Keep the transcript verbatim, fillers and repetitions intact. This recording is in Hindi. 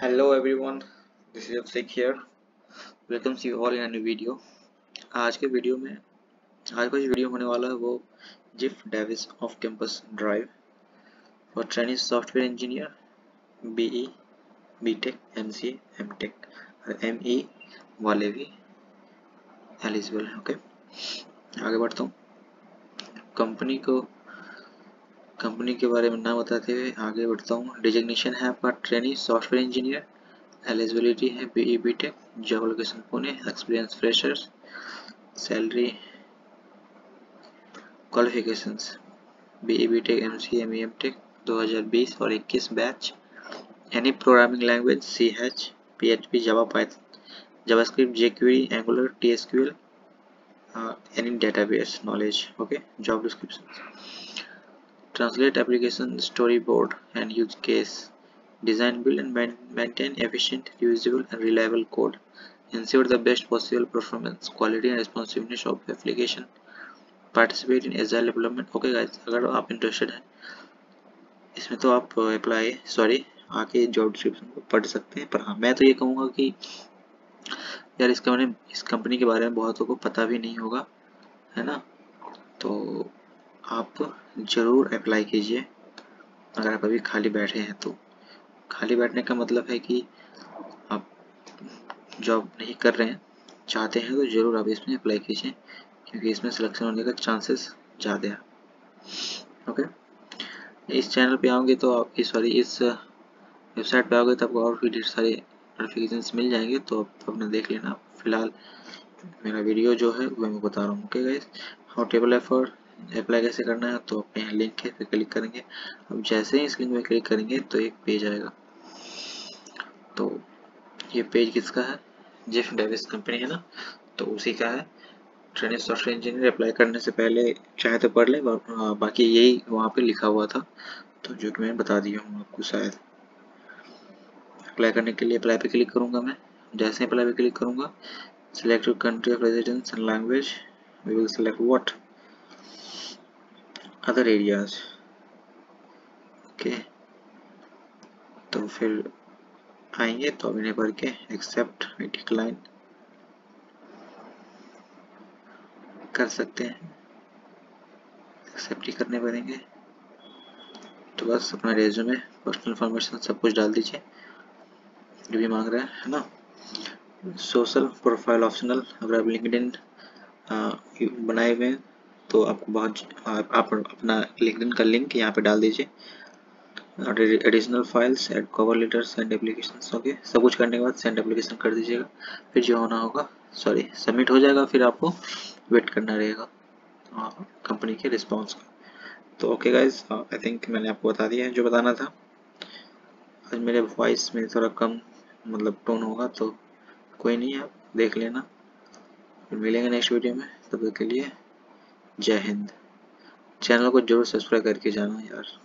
Hello everyone, this is Abhishek here. Welcomes you all in a new video. आज के वीडियो में आज का जो वीडियो होने वाला है वो Ziff Davis off campus drive for training software engineer BE BTech MCA MTech और एमई वाले भी एलिजिबल हैं। ओके, आगे बढ़ता हूँ। कंपनी को कंपनी के बारे में ना बताते हुए आगे बढ़ता हूँ। डिजिग्नेशन है आपका ट्रेनिंग सॉफ्टवेयर इंजीनियर। एलिजिबिलिटी है BE BTech, job location Pune, experience freshers, salary, qualifications BE BTech MCA ME MTech दो हज़ार बीस और इक्कीस बैच। Any programming language C H PHP Java Python JavaScript jQuery Angular TSQL any database knowledge. Okay, job description translate application storyboard and use case, design, build and maintain efficient, reusable and reliable code, ensure the best possible performance, quality and responsiveness of application, participate in agile development। okay guys, अगर आप इंटरेस्टेड हैं इसमें तो आप अप्लाई सॉरी आके जॉब डिस्क्रिप्शन को पढ़ सकते हैं। पर हाँ, मैं तो ये कहूँगा कि यार इसका मैंने इस कंपनी के बारे में बहुतों को पता भी नहीं होगा, है ना। तो आप ज़रूर अप्लाई कीजिए अगर आप अभी खाली बैठे हैं तो। खाली बैठने का मतलब है कि आप जॉब नहीं कर रहे हैं, चाहते हैं तो ज़रूर आप इसमें अप्लाई कीजिए क्योंकि इसमें सिलेक्शन होने का चांसेस ज़्यादा है। ओके, इस चैनल पे आओगे तो आप इस सॉरी इस वेबसाइट पे आओगे तो आपको और भी ढेर सारे नोटिफिकेशंस मिल जाएंगे, तो आप अपना देख लेना। फिलहाल मेरा वीडियो जो है वो मैं बता रहा हूँ। Okay guys, how table effort apply कैसे करना है, तो आप यहाँ लिंक है पे क्लिक करेंगे। अब जैसे ही इस लिंक पे क्लिक करेंगे तो एक पेज आएगा। तो ये पेज किसका है? जिफ डेविस कंपनी है ना, तो उसी का है। ट्रेनिंग सॉफ्टवेयर इंजीनियर अप्लाई करने से पहले चाहे तो पढ़ लें, बाकी यही वहाँ पे लिखा हुआ था तो जो कि मैं बता दिया हूँ आपको शायद। अप्लाई करने के लिए अप्लाई पे क्लिक करूँगा मैं। जैसे अप्लाई पे क्लिक करूँगा, select your country of residence and language. We will select what other areas। Okay, तो फिर आएंगे तो अब इन्हें भर के एक्सेप्ट डिक्लाइन कर सकते हैं। एक्सेप्ट ही करने पड़ेंगे। तो बस अपना रेज्यूमे, पर्सनल इन्फॉर्मेशन सब कुछ डाल दीजिए जो भी मांग रहा है, है ना। सोशल प्रोफाइल ऑप्शनल, अगर आप लिंक्डइन बनाए हुए हैं तो आपको बहुत आप, आप अपना लिंक्डइन का लिंक यहाँ पे डाल दीजिए। Additional files add cover letters and application. Okay, सब कुछ करने के बाद सेंड एप्लीकेशन कर दीजिएगा। फिर जो होना होगा सॉरी सबमिट हो जाएगा, फिर आपको वेट करना रहेगा कंपनी के रिस्पॉन्स का। तो ओके गाइज, आई थिंक मैंने आपको बता दिया है जो बताना था। आज मेरे वॉइस में थोड़ा कम मतलब टोन होगा तो कोई नहीं, आप देख लेना। फिर मिलेंगे नेक्स्ट वीडियो में, तब तक के लिए जय हिंद। चैनल को जरूर सब्सक्राइब करके जाना यार।